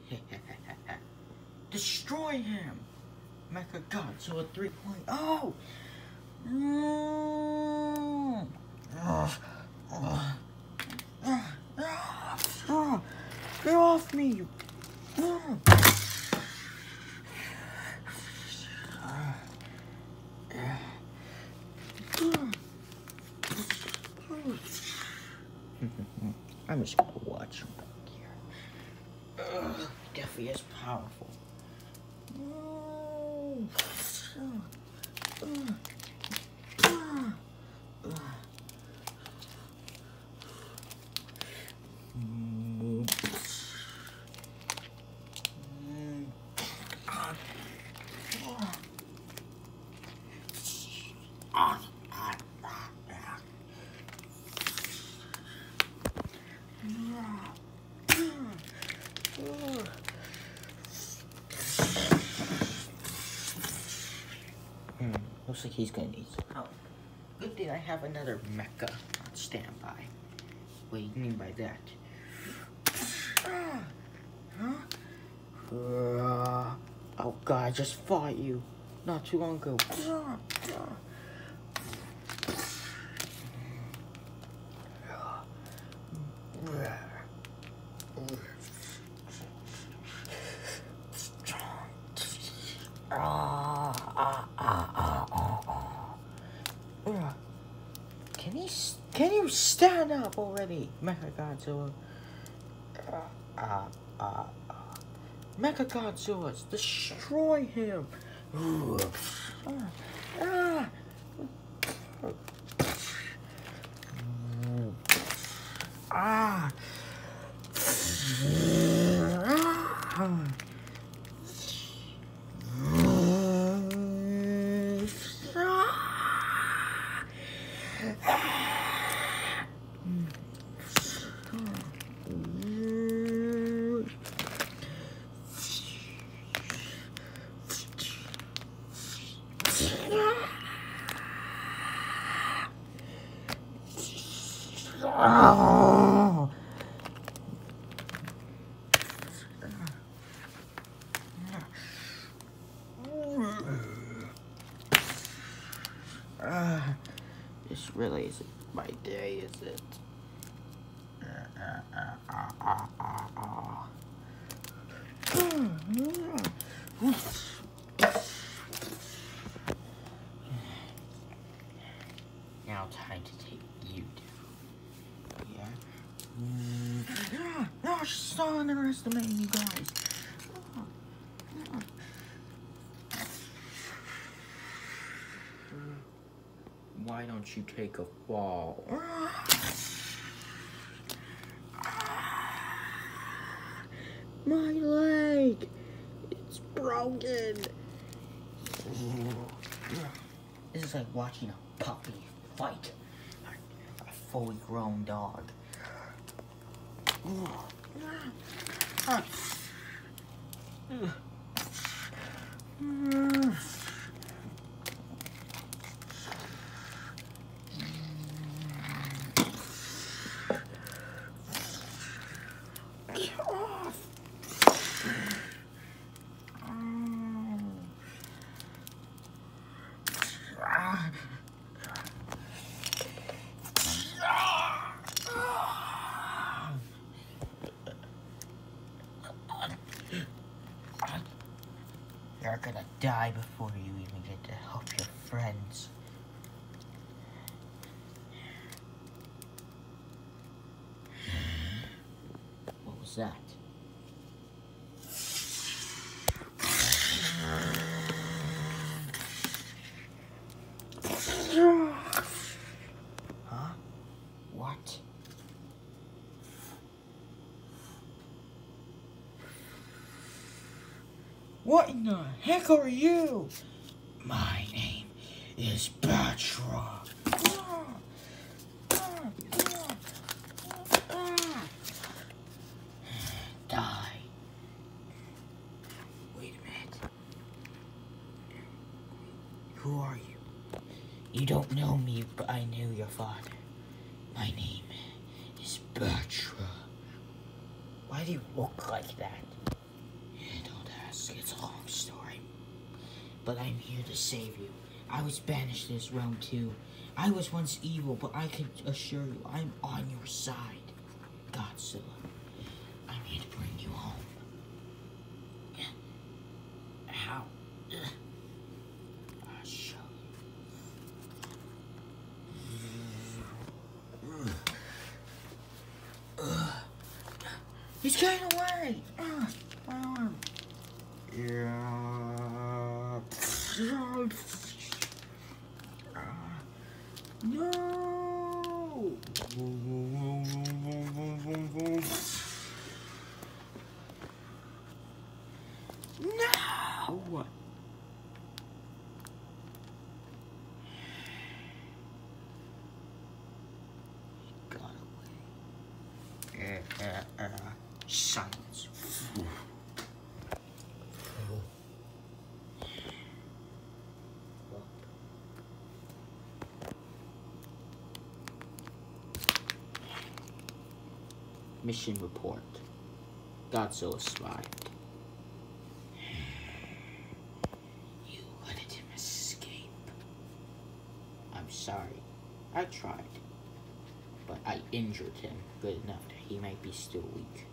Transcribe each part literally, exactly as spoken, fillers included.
Destroy him! Mecha Godzilla three point oh! Mm. Uh, uh, uh, uh, get off me! Uh. I'm just gonna watch him back here. Uh, definitely is powerful. Hmm, looks like he's gonna need some help. Good thing I have another mecha on standby. What do you mean by that? Huh? Uh, oh god, I just fought you not too long ago. Can he? Can you stand up already, Mecha Godzilla? Uh, uh, uh, uh. Mecha Godzilla, destroy him! Uh, uh. Ah! Oh. Uh, this really isn't my day, is it? Uh, uh, uh, uh, uh, uh. Now time to take you down. Yeah? No, she's not underestimating you guys. Why don't you take a fall? My leg! It's broken! This is like watching a puppy fight a fully grown dog. You're gonna die before you even get to help your friends. What was that? Huh? What? What in the heck are you? My name is Batra. Die. Wait a minute. Who are you? You don't know me, but I knew your father. My name is Batra. Why do you look like that? Yes, it's a long story. But I'm here to save you. I was banished to this realm too. I was once evil, but I can assure you, I'm on your side. Godzilla, I'm here to bring you home. How? I'll show you. He's getting away! Uh, my arm. Yeah. Uh, no! No! Got away. Uh, uh, uh, silence. Mission report. Godzilla survived. You let him escape. I'm sorry. I tried. But I injured him good enough that he might be still weak.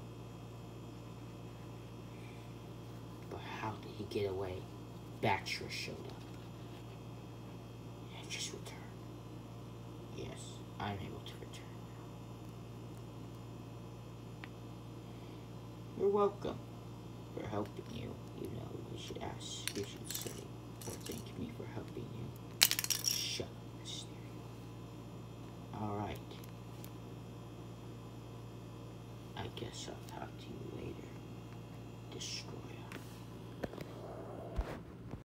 But how did he get away? Baxter showed up. And just returned. Yes, I'm able to return. You're welcome for helping you. You know, you should ask, you should say, or thank me for helping you. Shut up, Mysterio. Alright. I guess I'll talk to you later.